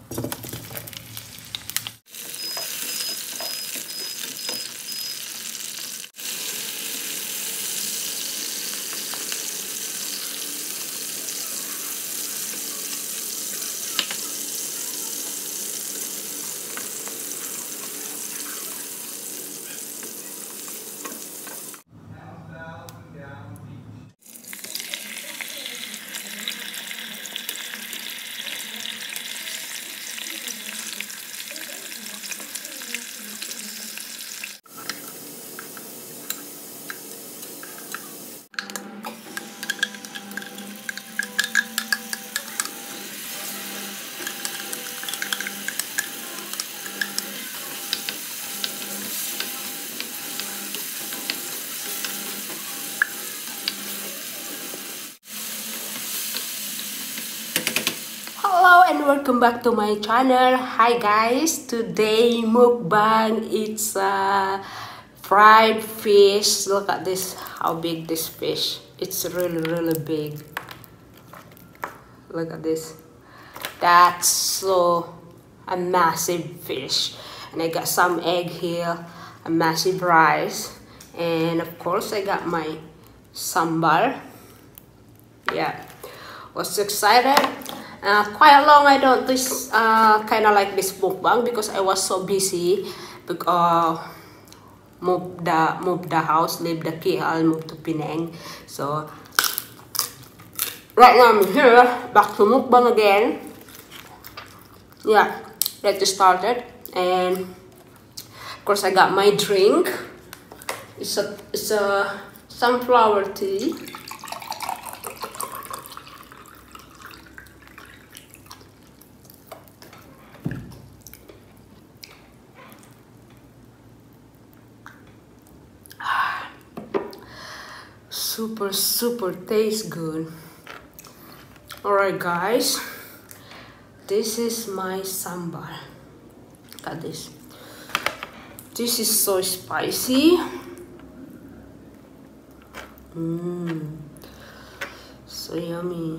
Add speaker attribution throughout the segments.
Speaker 1: Hello and welcome back to my channel. Hi guys, today mukbang. It's fried fish. Look at this, how big this fish. It's really big. Look at this. That's so a massive fish. And I got some egg here, a massive rice, and of course I got my sambal. Yeah, was excited. Quite long I don't this kind of like this mukbang because I was so busy because move the house, leave the KL, move to Penang. So right now I'm here, back to mukbang again. Yeah, let's start it. And of course I got my drink. It's a sunflower tea. Super tastes good. Alright guys, this is my sambal. Look at this. This is so spicy. So yummy.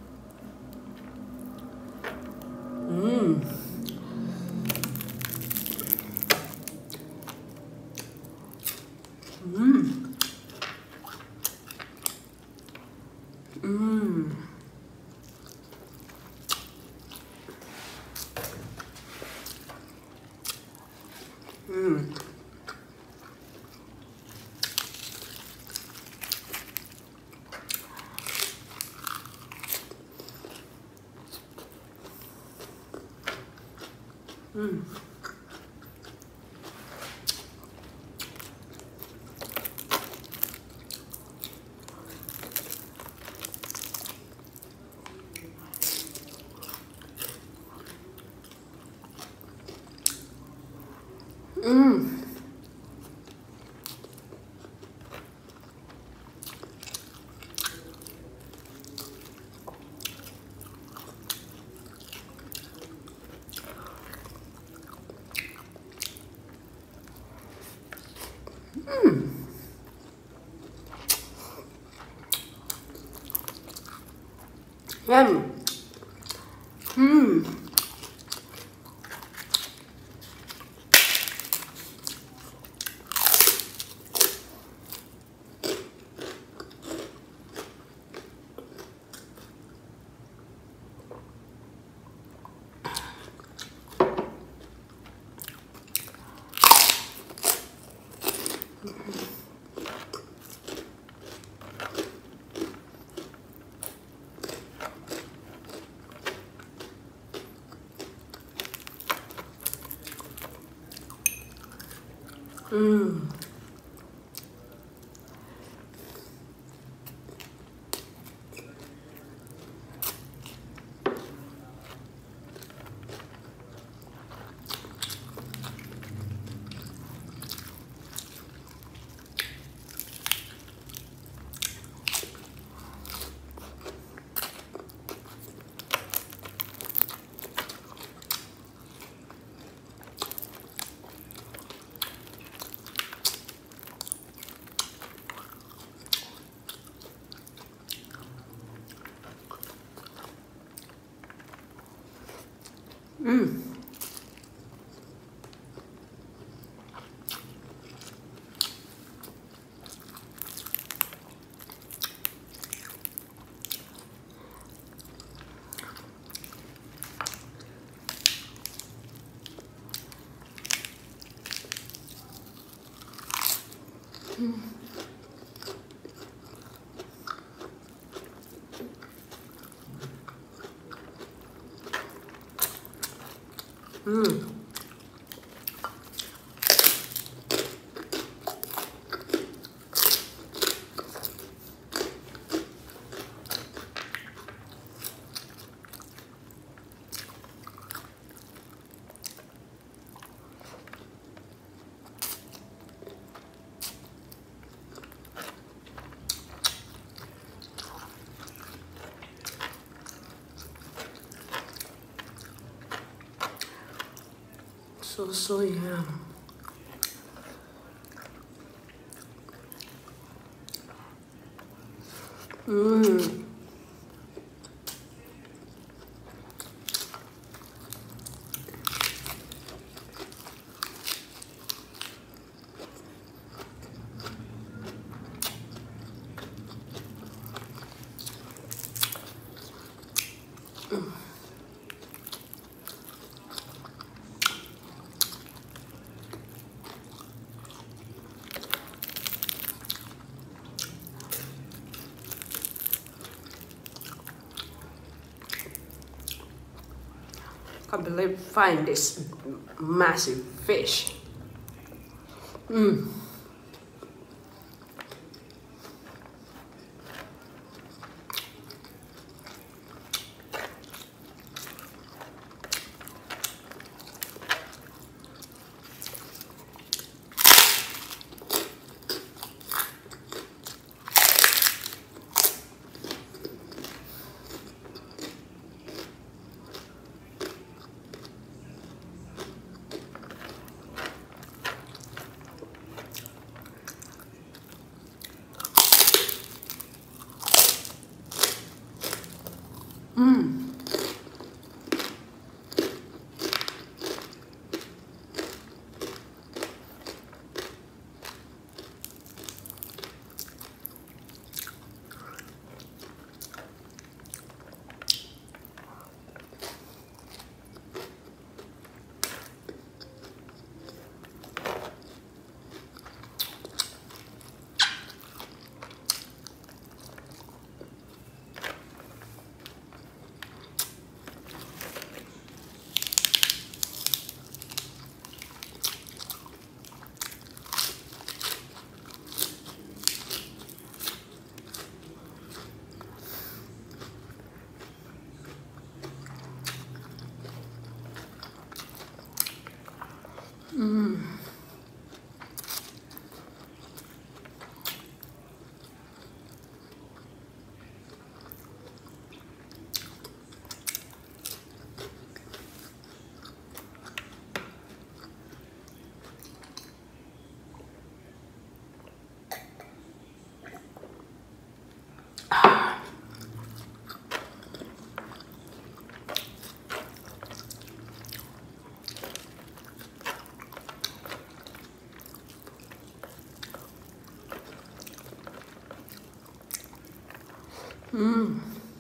Speaker 1: Yum. Mm. Mm. So yum. Mm. Can't believe find this massive fish. Mm. Mm. Mm. Mm.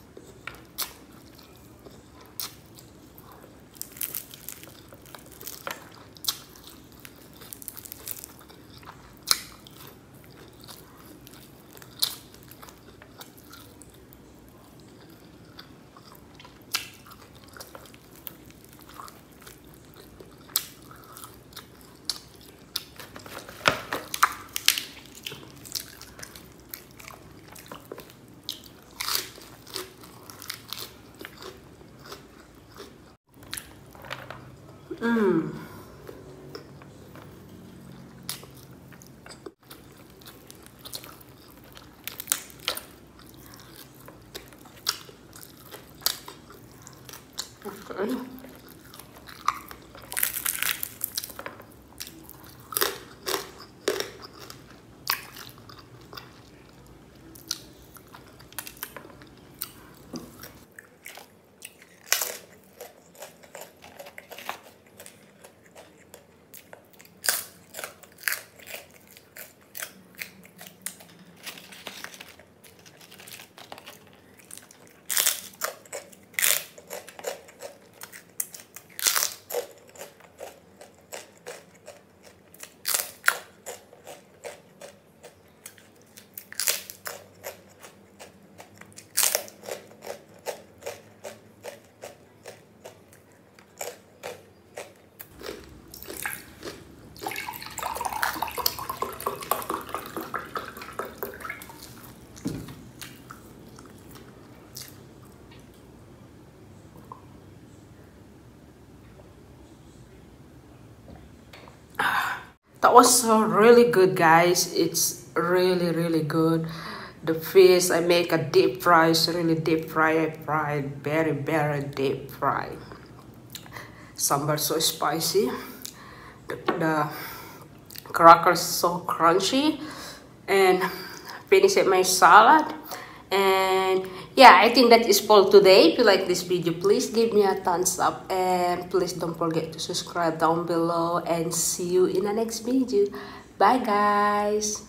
Speaker 1: Mm. Okay. That was so really good, guys. It's really good. The fish I make a deep fry, it's really deep fry. I fried very deep fry. Sambar so spicy. The crackers so crunchy, and finish my salad. And yeah, I think that is for today. If you like this video, please give me a thumbs up, and please don't forget to subscribe down below, and see you in the next video. Bye guys.